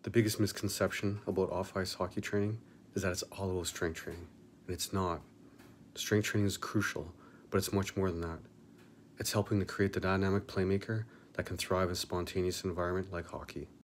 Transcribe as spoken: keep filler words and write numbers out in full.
The biggest misconception about off-ice hockey training is that it's all about strength training, and it's not. Strength training is crucial, but it's much more than that. It's helping to create the dynamic playmaker that can thrive in a spontaneous environment like hockey.